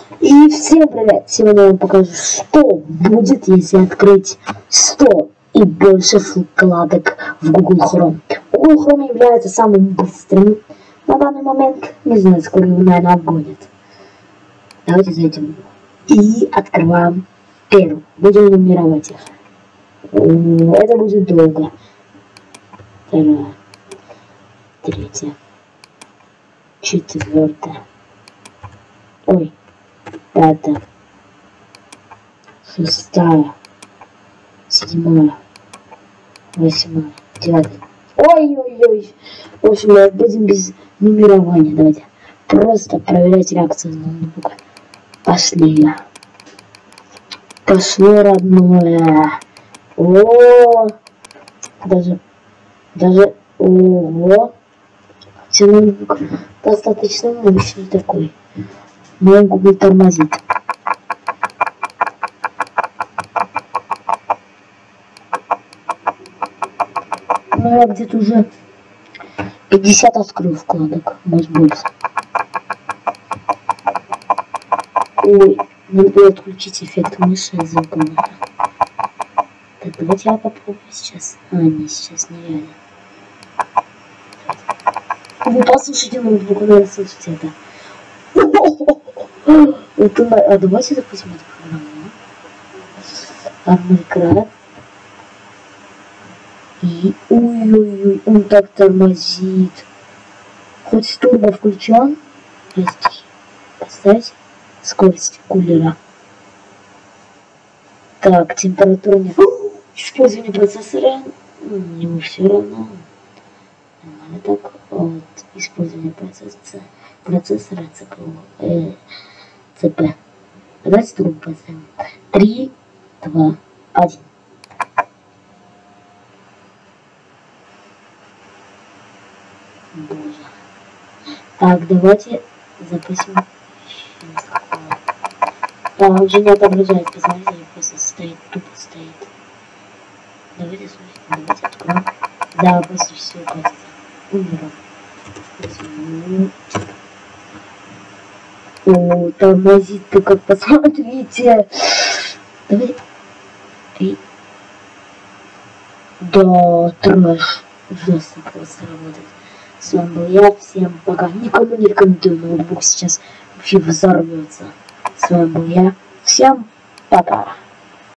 И всем привет! Сегодня я вам покажу, что будет, если открыть 100 и больше вкладок в Google Chrome. Google Chrome является самым быстрым на данный момент. Не знаю, скоро его, наверное, обгонят. Давайте зайдем и открываем первый. Будем нумеровать их. Это будет долго. Вторая, третья, четвертая. Ой. Пятая, шестая, седьмая, восьмая, девятая. Ой-ой-ой. В общем, будем без нумерования. Давайте просто проверять реакцию ноутбука. Пошли. Пошло, родное. О, даже, ого. Хотя ноутбук достаточно мощный такой. Но Google тормозит. Ну, я где-то уже 50 открыл вкладок, может больше. Ой, надо было отключить эффект мыши и звука. Так, давайте я попробую сейчас. Не, сейчас нереально. Вы послушайте ноутбук, наверное, слышите это. Это, давайте запустим эту программу. Армикрат. И ой-ой-ой, он так тормозит. Хоть турбо включен. Поставить скорость кулера. Так, температура нет. Использование процессора. Ему все равно. Нормально так. Вот. Использование процессора ЦП. Давайте трубу поставим. 3, 2, 1. Боже. Так, давайте запустим. Уже не отображает, посмотрите, просто стоит, тупо стоит. Давайте слушайте, давайте откроем. Да, после всего кажется. Умером. О, тормозит-то как, посмотрите. Давай. Да, трэш. Ужасно просто работает. С вами был я. Всем пока. Никому не рекомендую. Ноутбук сейчас вообще взорвется. С вами был я. Всем пока.